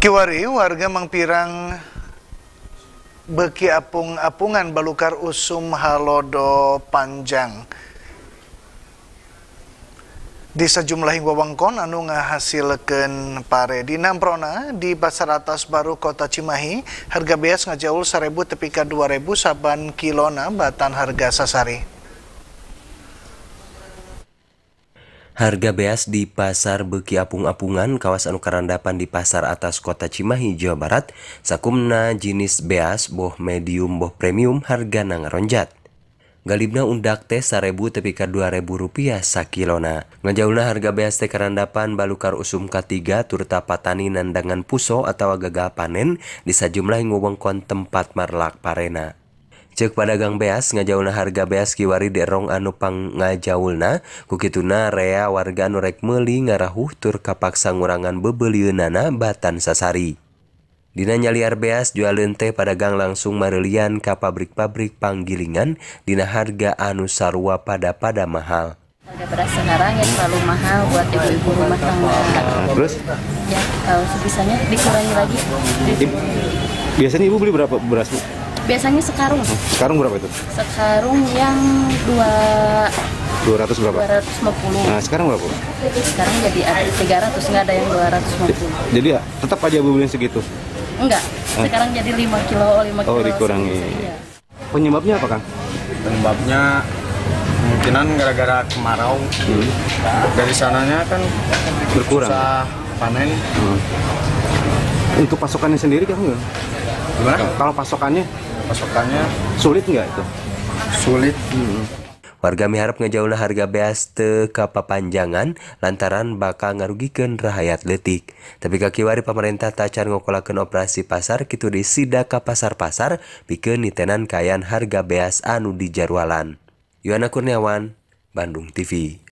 Kiwari warga Mangpirang beki apung-apungan balukar usum halodo panjang di sejumlah wewengkon anu ngahasilkeun pare. Di Namprona di Pasar Atas Baru Kota Cimahi harga beas ngajaul 1.000 tepi ka 2.000 saban kilona batan harga sasari. Harga beas di pasar beuki apung-apungan kawasan Karandapan di Pasar Atas Kota Cimahi, Jawa Barat, sakumna jenis beas boh medium boh premium hargana ngaronjat. Galibna undak teh 1.000 tepi ka 2.000 rupiah sakilona. Ngajaulna harga beas teh Karandapan balukar usum K3 turta patani nandangan puso atau gagal panen di sajumlah wewengkon tempat marlak parena. Cek padagang beas ngajaulna harga beas kiwari derong anu pang ngajaulna kukituna rea warga anu rek meuli ngarahuh tur kapaksa ngurangan bebeulieunana batan sasari. Dina nyaliar beas jualeun teh padagang langsung mareulian ka pabrik-pabrik panggilingan dina harga anu sarua pada mahal. Harga beras sekarang ya terlalu mahal buat ibu-ibu rumah tangga. Terus? Ya kalau sebisanya dikurangi lagi. Biasanya ibu beli berapa beras, Bu? Biasanya sekarung. Sekarang berapa itu? Sekarung yang 200 berapa? 250. Nah, sekarang berapa? Sekarang jadi ada 300, nggak ada yang 250. Jadi ya tetap aja ibu beli segitu? Enggak, sekarang jadi 5 kilo. Oh, dikurangi. Iya. Penyebabnya apa, Kang? Penyebabnya kemungkinan gara-gara kemarau. Dari sananya kan Berkurang. susah panen. Untuk pasokannya sendiri Kang? Gimana? Kalau pasokannya Pasokannya sulit nggak itu? sulit. Warga miharap ngajaulna harga beas teu kapapanjangan lantaran bakal ngarugikeun rahayat leutik. Tapi kakiwari pamarentah tacan ngokolakeun operasi pasar kitu disida ka pasar-pasar pikeun nitenan kayan harga beas anu dijarwalan. Yohana Kurniawan, Bandung TV.